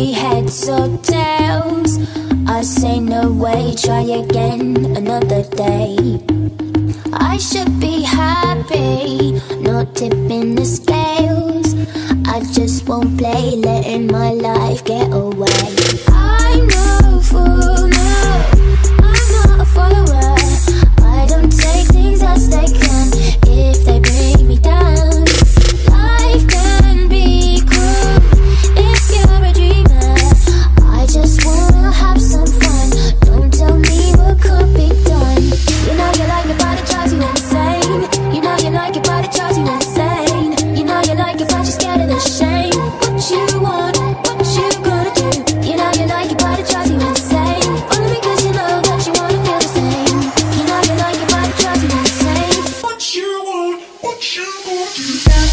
be heads or tails. I say no way, try again another day. I should be happy, not tipping the scales. I just won't play, letting my life get away. I'm no fool, no, I'm not a follower. I don't take things as they come, if they bring me down. Life can be cruel if you're a dreamer. I just wanna have some fun, don't tell me what could be done. You know you like it, but it drives you insane. You know you like it, but it drives you insane. You know you like it, but you're scared of the shame. What you want, what you gonna do? You know you like it, but it drives you insane. Only because you know that you wanna feel the same. You know you like it, but it drives you insane. What you want, what you gonna do?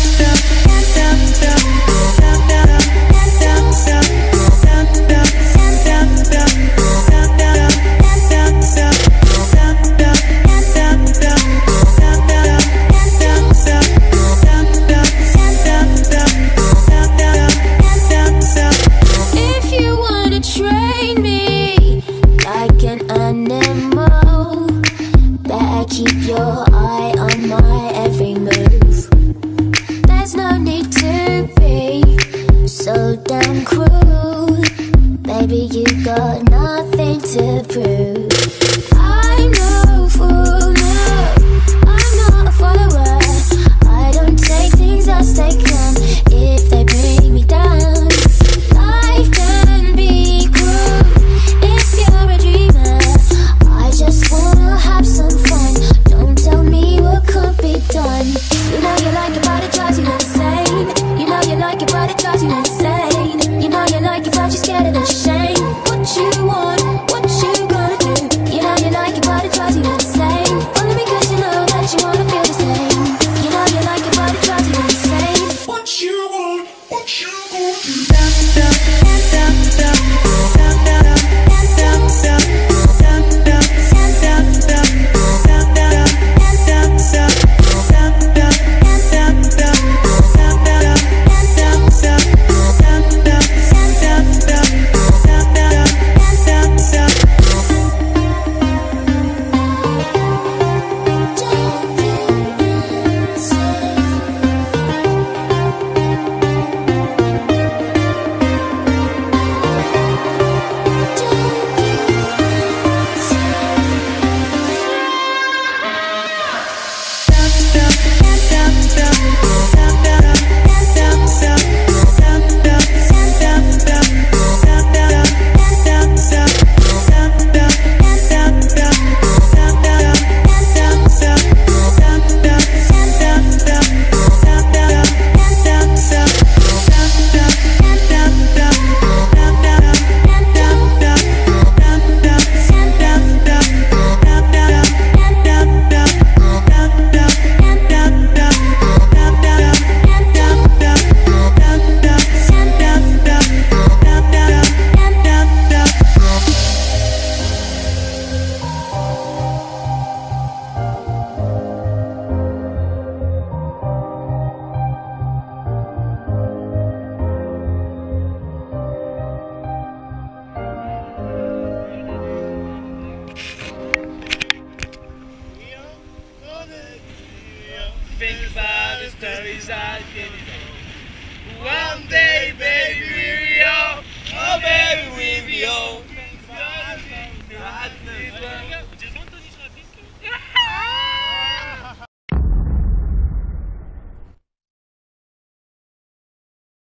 If you wanna train me like an animal, better keep your eye on my every move. There's no need to be so damn cruel. Baby, you got nothing to prove. I'm no fool, no, I'm not a follower. I don't take things as they come, if they bring me down. Life can be cruel if you're a dreamer. I just wanna have some fun, don't tell me what could be done. You know you like it, but it drives you insane. You know you like it, but it drives you insane. You know you like it, but you're scared of the shame. What you want, what you gonna do? You know you like it, but it drives you insane. Only because you know that you wanna feel the same. You know you like it, but it drives you insane. What you want, what you gonna do? Think about the stories I've given you. One day